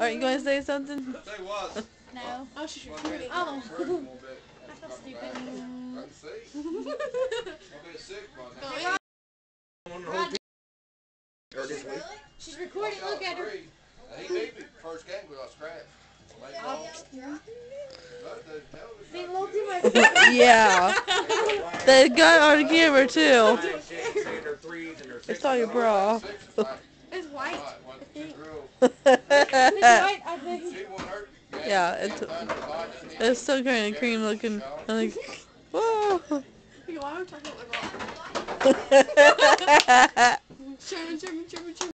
Aren't you going to say something? Say what? No. Oh, she's recording. Oh. I feel stupid. can see. I'll be sick by now. Or this week. She's recording. Look at her. He beat me first game we lost scratch. See, look at my Yeah. They got on camera too. It's on your bra. It's white. It's White, I think. Yeah, it's still kind of cream looking. Like, whoa. Why are we talking about my bra? Show me.